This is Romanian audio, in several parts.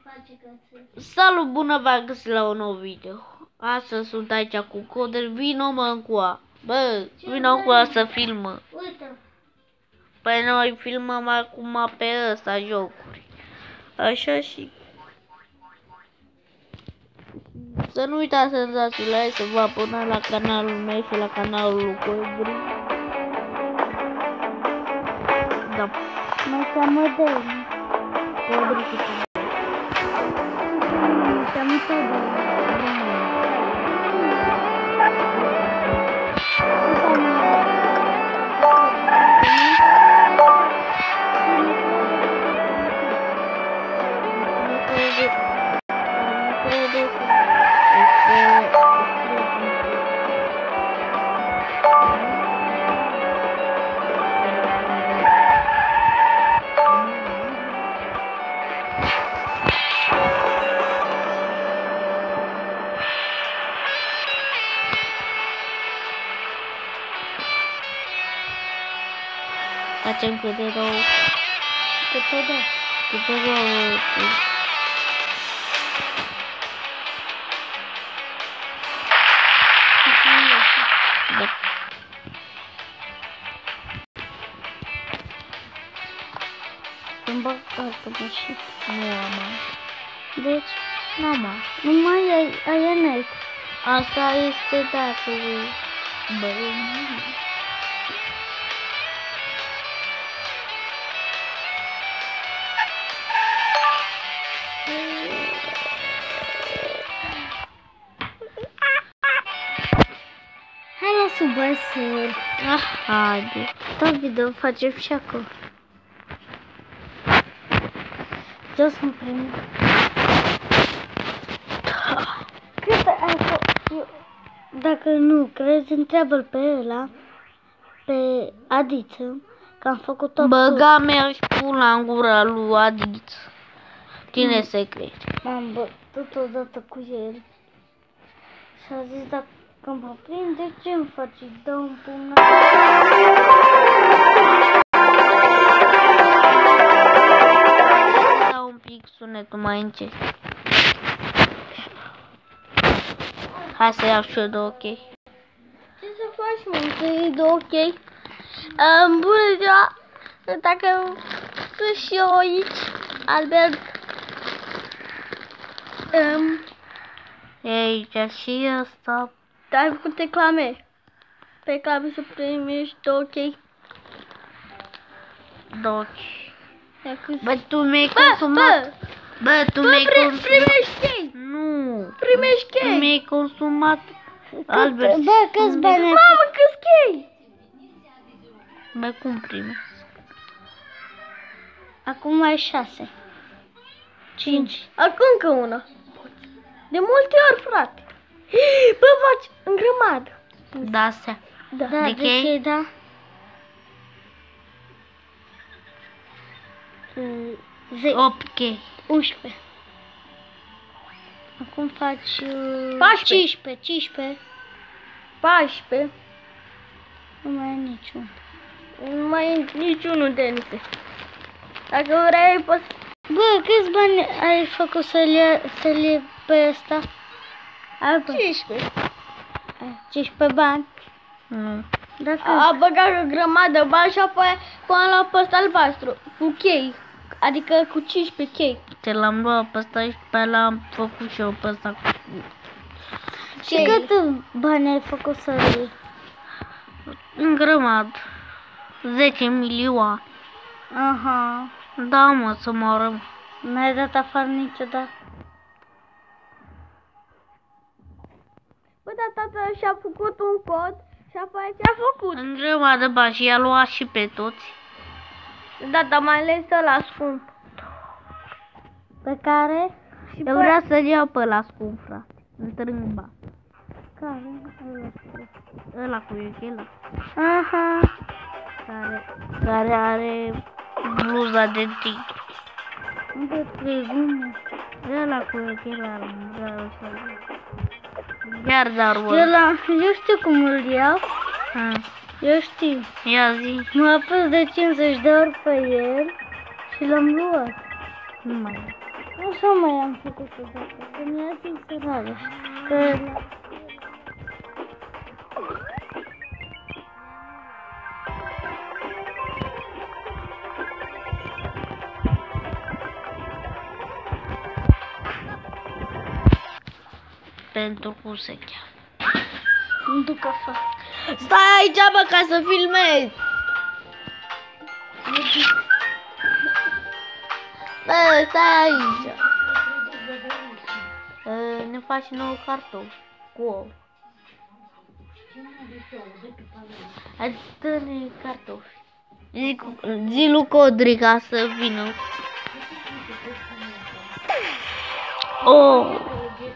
Salut, bună v-am găsit la un nou video. Astăzi sunt aici cu Coder, vino mă încoa. Bă, vino încoa să filmă. Uite. Păi noi filmăm acum pe ăsta jocuri. Așa și... Să nu uitați să dați like, să vă abonați la canalul meu și la canalul lui Coder. Da. Mă cheamă Dani. Coder cu tine. Mă cheamă Dani. Facem câte două. Câte două? Câte două. Da. Îmi bag cartul și Nu am. deci, mama, nu mai ai net. Asta este dacă... Bă, Hai la subăsuri. haide. Tot video facem și acum. Jos în primul. Cât ai făcut? Dacă nu crezi, întreabă-l pe ăla, pe Adiță, că am făcut tot. Băga mea și pula în gura lui Adiță. Tine secret. M-am bătut odată cu el. Și a zis, dacă mă prinde, ce îmi faci? Dă-mi până. Dau un pic sunetul mai încet. Hai să iau și eu de ok. Ce să faci, mă? Să iei de ok? Bună ziua! Dacă sunt și eu aici, Albert. E aici și ăsta. Ai făcut reclame. Pe reclame să primești de ok. Doci. Dacă... Bă, tu mi-ai consumat. Bă, tu mi-ai consumat. Primești chei! Nu. Primești Tu chei! mi-ai consumat. Albert. Bă, câți bani ai? Mamă, câți chei! Bă, cum primesc? Acum ai 6. 5. Acum încă una. De multe ori, frate. Bă, faci în grămadă. Da, astea. Da, De chei? da. 8 chei. 11. Acum faci 15. 14. Nu mai e niciun. Nu mai e niciunul de niște. Dacă vrei, poți... Bă, câți bani ai făcut să-l iei pe ăsta? 15. 15 bani. Nu. A băgat o grămadă bani și apoi am luat pe ăsta albastru, cu chei. Adică cu 15 chei. Te l-am luat pe ăsta și pe ăla am făcut și eu pe ăsta cu... Și cât bani ai făcut să iei? În grămadă. 10 milioane. Aha. Da, mă, să moară. N-ai dat afară niciodată? Bă, dar tata și-a făcut un cod și apoi ce-a făcut? În grămadă bani și i-a luat și pe toți. Da, dar mai ales ăla scump. Pe care? Și Eu vreau să-l iau pe ăla scump, frate. În trâmba. Care? Ăla cu echela. Aha. Care are bluza de tigru. Unde trei gume? Ăla cu echela. Iar dar Eu știu cum îl iau. Eu știu. Ia zi. M-a pus de 50 de ori pe el și l-am luat. Nu mai. Așa mai am făcut odată, că mi-a zis sărare. Că... Pentru cum se cheamă. Nu duc afară. Stai aici, bă, ca să filmezi! Bă, stai aici! Ne faci nou cartofi cu ou. Hai, dă-ne cartofi. Zi lui Codrica să vină. Oh!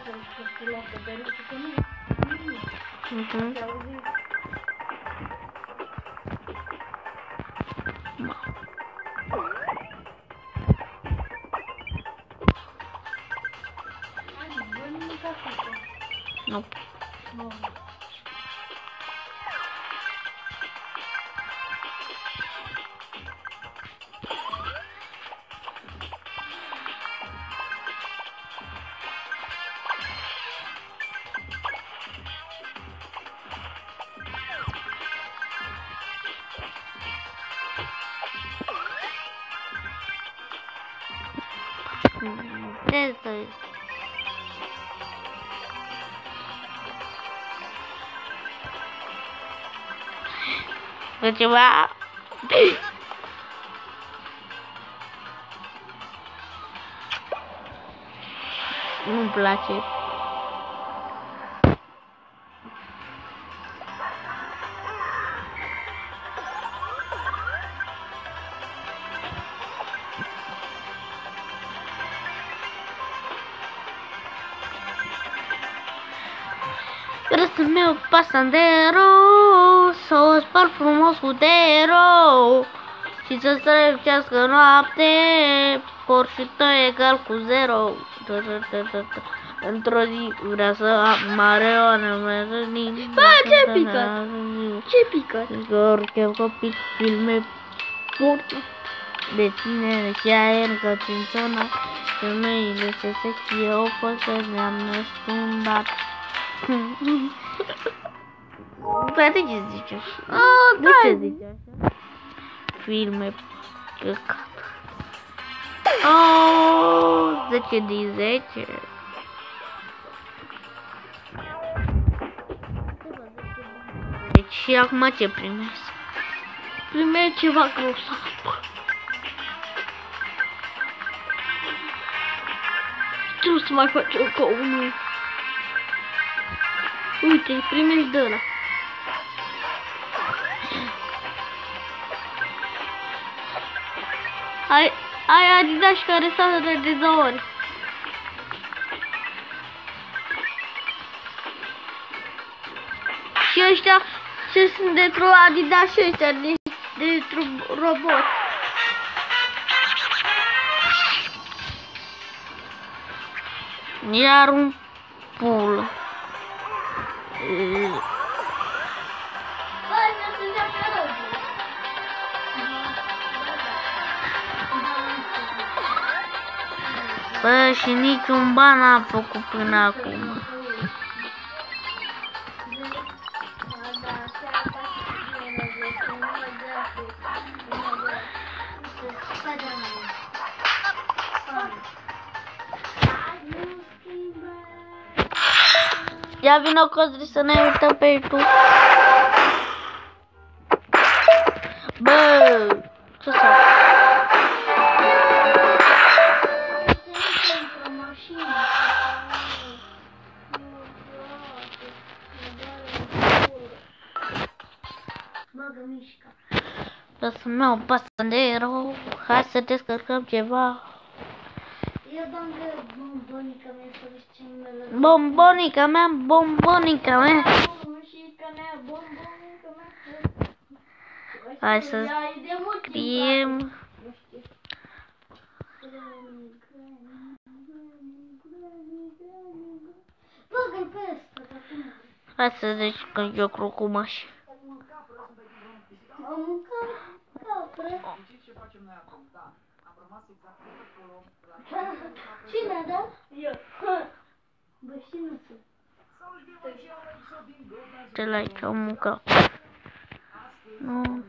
Nu. Ce stai? Că ceva... Nu-mi place. Râsul meu pasandero, să o spar frumos cu dero și să strălucească noapte, porșul tău egal cu zero. Într-o zi vrea să am Mareoană, Bă, ce pică? Ce pică? Orice copil filme de tine și aer că țin zona, femeile se sechie, o fost ne-am năstundat. Bă, de ce zici așa? De ce zici așa? Filme căcat. 10 din 10. Deci și acum ce primesc? Primești ceva grosav. Tu să mai faci o unul. Uite, primești de ăla. Ai Adidas care s-a de 2 ori. Și ăștia ce sunt dintr-o Adidas și ăștia dintr-un robot. Iar un pul. Bă, și niciun ban n-am făcut până acum. Ia vină Codri să ne uităm pe YouTube. Bă, ce s-a? Lăsă-mi o pasandero, hai să descărcăm ceva. Eu dăm de bombonica mea să vezi ce numele. Bombonica mea, bombonica mea. Hai să scriem. Hai să zici că eu crocumaș. Am mâncat capre. Ce facem noi acum? Da, am rămas exact acolo. Cine, da? Eu. Bă, și nu sunt. Ce like am mâncat. Nu.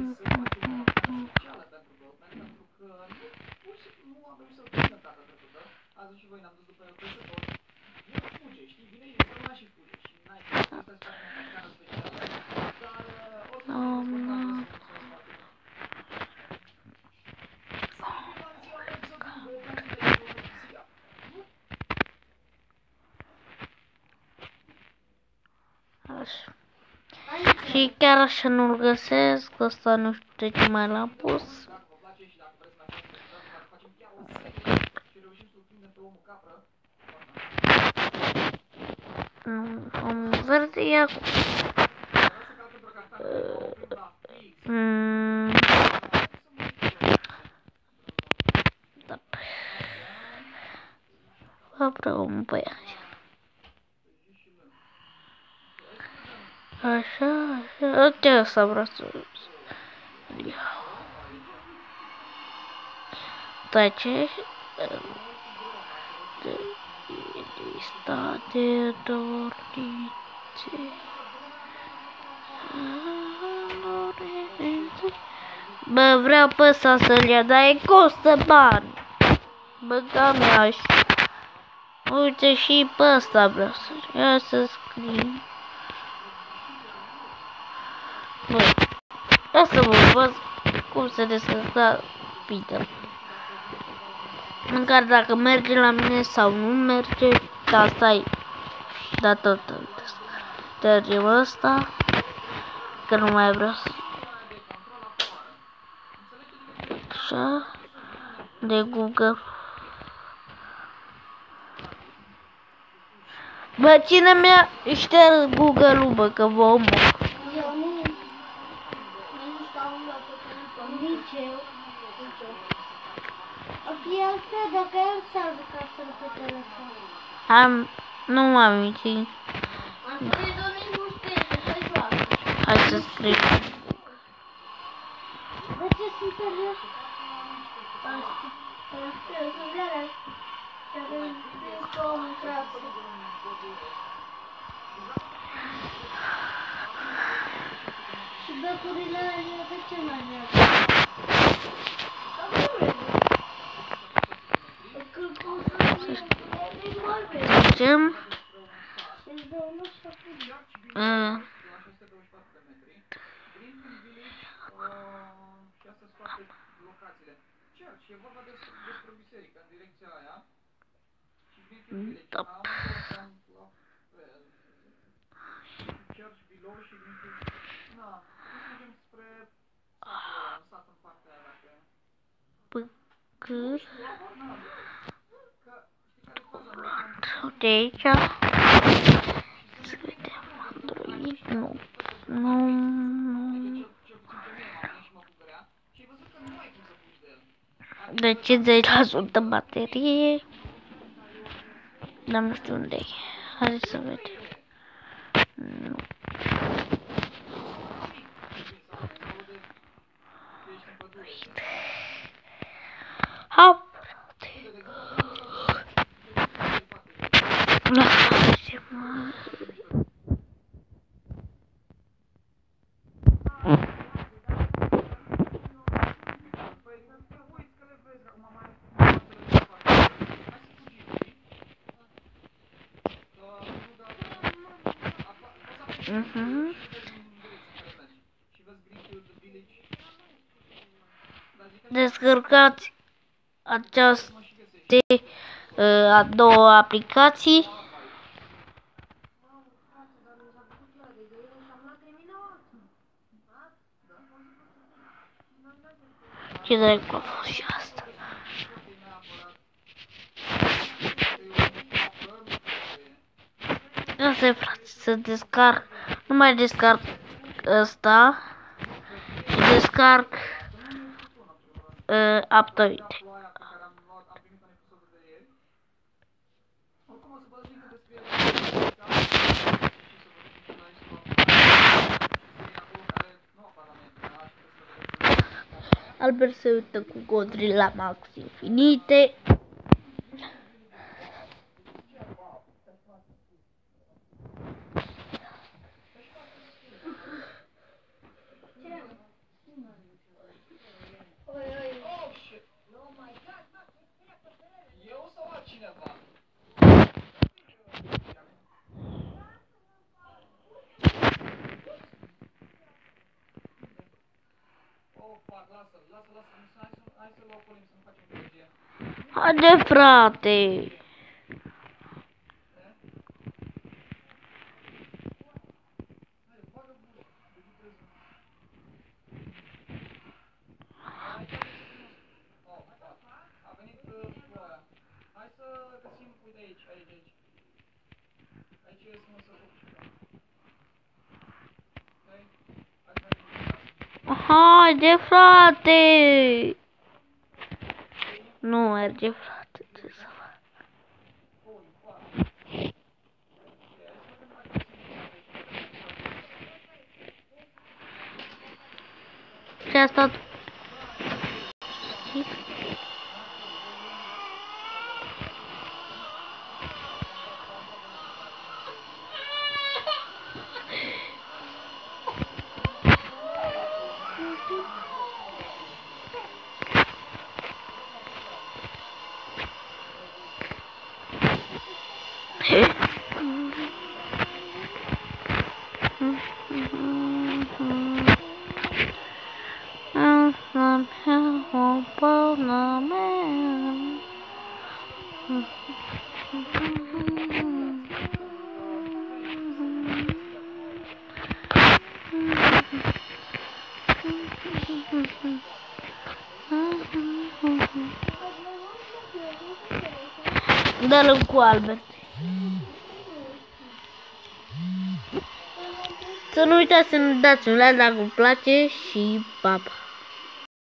Așa. Și chiar așa nu-l găsesc, ăsta nu știu de ce mai l-am pus. Am verde e acum. Da. Vreau un băiat. Așa. Ce asta vreau să iau. Tace. Lista de dorințe. Bă, vreau pe ăsta să-l ia, dar e costă bani. Bă, cam aș. Uite și pe ăsta vreau să-l ia, să scriu. Bă, asta vă văd cum se descărca Peter. Măcar dacă merge la mine sau nu merge, asta e. Da, tot. Tergem ăsta, că nu mai vreau să... Așa, de Google. Bă, cine mi-a șters Google-ul, bă, că vă omor. Eu nu stau la telefon, nici eu. O fi altfel dacă el s-ar juca pe telefon. Nu m-am mințit. Antrenul nu știe să joacă. Hai să scriu. De ce sunt serios? Și becurile alea de ce mai vreau? Trecem. Da. Păcări. De aici. Să vedem. Android. Nu. De 50% baterie. Dar nu știu unde e. Hai să vedem. Nu. Hop. Descărcați aceste a două aplicații. Ce dracu a fost și asta? Asta e, frate, să descarc. Nu mai descarc ăsta. Și descarc Aptoide. Albert se uită cu Godri la Max Infinite. Haide, frate! Haide, frate! Nu merge, frate, ce să fac? Ce a stat? Dă-l cu Albert. Să nu uitați să ne dați un like dacă vă place și pa, pa.